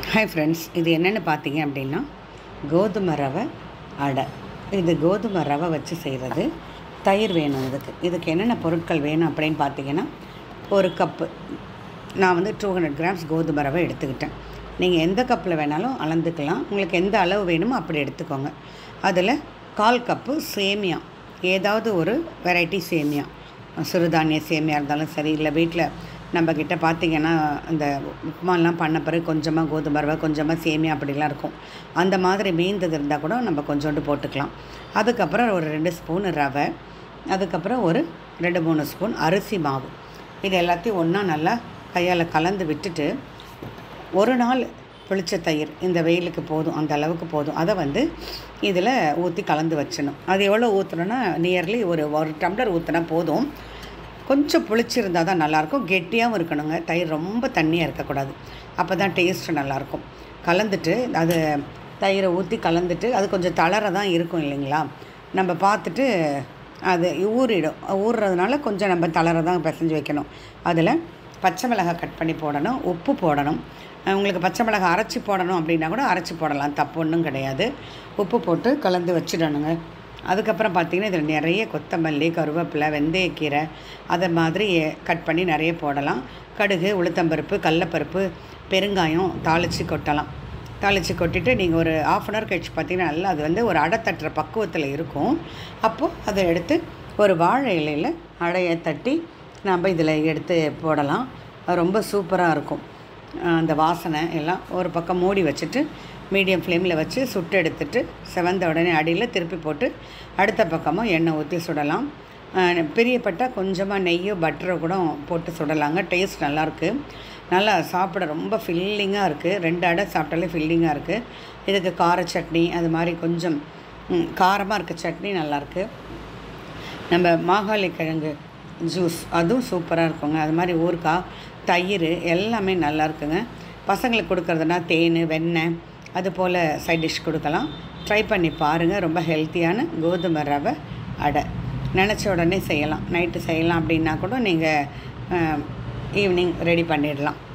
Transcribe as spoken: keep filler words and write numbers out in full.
Hi friends, இது என்னென்னு பார்த்தீங்க அப்படின்னா கோதுமை ரவை அடை. இது கோதுமை ரவை வச்சு செய்கிறது. தயிர் வேணும். இதுக்கு இதுக்கு என்னென்ன பொருட்கள் வேணும் அப்படின்னு பார்த்தீங்கன்னா, ஒரு கப்பு நான் வந்து டூ ஹண்ட்ரட் கிராம்ஸ் கோதுமை ரவை எடுத்துக்கிட்டேன். நீங்கள் எந்த கப்பில் வேணாலும் அளந்துக்கலாம். உங்களுக்கு எந்த அளவு வேணுமோ அப்படி எடுத்துக்கோங்க. அதில் கால் கப்பு சேமியா, ஏதாவது ஒரு வெரைட்டி சேமியா, சிறுதானிய சேமியா இருந்தாலும் சரி, இல்லை வீட்டில் நம்மக்கிட்ட பார்த்திங்கன்னா இந்த உப்புமாலாம் பண்ண பிறகு கொஞ்சமாக கோதுமை ரவை கொஞ்சமாக சேமியா அப்படிலாம் இருக்கும். அந்த மாதிரி மீந்தது இருந்தால் கூட நம்ம கொஞ்சோண்டு போட்டுக்கலாம். அதுக்கப்புறம் ஒரு ரெண்டு ஸ்பூன் ரவை, அதுக்கப்புறம் ஒரு ரெண்டு மூணு ஸ்பூன் அரிசி மாவு. இது எல்லாத்தையும் ஒன்றா நல்லா கையால் கலந்து விட்டுட்டு, ஒரு நாள் புளிச்ச தயிர் இந்த வெயிலுக்கு போதும், அந்த அளவுக்கு போதும். அதை வந்து இதில் ஊற்றி கலந்து வச்சிடணும். அது எவ்வளோ ஊற்றணுன்னா நியர்லி ஒரு ஒரு டம்ளர் ஊற்றினா போதும். கொஞ்சம் புளிச்சிருந்தால் தான் நல்லாயிருக்கும். கெட்டியாகவும் இருக்கணுங்க. தயிர் ரொம்ப தண்ணியாக இருக்கக்கூடாது. அப்போ தான் டேஸ்ட்டு நல்லாயிருக்கும். கலந்துட்டு அது தயிரை ஊற்றி கலந்துட்டு, அது கொஞ்சம் தளர தான் இருக்கும் இல்லைங்களா. நம்ம பார்த்துட்டு அது ஊறிடும். ஊறுறதுனால கொஞ்சம் நம்ம தளர தான் பிசைஞ்சு வைக்கணும். அதில் பச்சை மிளகாய் கட் பண்ணி போடணும், உப்பு போடணும். உங்களுக்கு பச்சை மிளகாய் அரைச்சி போடணும் அப்படின்னா கூட அரைச்சி போடலாம், தப்பு ஒன்றும் கிடையாது. உப்பு போட்டு கலந்து வச்சிடணுங்க. அதுக்கப்புறம் பார்த்திங்கன்னா இதில் நிறைய கொத்தமல்லி, கருவேப்பிலை, வெந்தயக்கீரை அதை மாதிரி கட் பண்ணி நிறைய போடலாம். கடுகு, உளுத்தம்பருப்பு, கடலப்பருப்பு, பெருங்காயம் தாளித்து கொட்டலாம். தாளித்து கொட்டிட்டு நீங்கள் ஒரு ஆஃப் அன் ஹவர் கழிச்சு பார்த்திங்கன்னா நல்லா அது வந்து ஒரு அடை தட்டுற பக்குவத்தில் இருக்கும். அப்போது அதை எடுத்து ஒரு வாழை இலையில் அடையை தட்டி நம்ம இதில் எடுத்து போடலாம். ரொம்ப சூப்பராக இருக்கும். அந்த வாசனை எல்லாம் ஒரு பக்கம் மூடி வச்சுட்டு மீடியம் ஃப்ளேமில் வச்சு சுட்டு எடுத்துட்டு, செவந்த உடனே அடியில் திருப்பி போட்டு அடுத்த பக்கமும் எண்ணெய் ஊற்றி சுடலாம். பிரியப்பட்டால் கொஞ்சமாக நெய்யோ பட்டரோ கூட போட்டு சுடலாங்க. டேஸ்ட் நல்லாயிருக்கு. நல்லா சாப்பிட ரொம்ப ஃபில்லிங்காக இருக்குது. ரெண்டு அடை சாப்பிட்டாலே ஃபில்லிங்காக இருக்குது. இதுக்கு கார சட்னி அது மாதிரி கொஞ்சம் காரமாக இருக்க சட்னி நல்லாயிருக்கு. நம்ம மாகாளி கிழங்கு ஜூஸ் அதுவும் சூப்பராக இருக்குங்க. அது மாதிரி ஊறுகாய், தயிர் எல்லாமே நல்லா இருக்குங்க. பசங்களுக்கு கொடுக்குறதுனா தேன், வெண்ணெய் அது போல் சைட் டிஷ் கொடுக்கலாம். ட்ரை பண்ணி பாருங்கள். ரொம்ப ஹெல்த்தியான கோதுமை ரவை அடை. நினச்ச உடனே செய்யலாம். நைட்டு செய்யலாம் அப்படின்னா கூட நீங்கள் ஈவினிங் ரெடி பண்ணிடலாம்.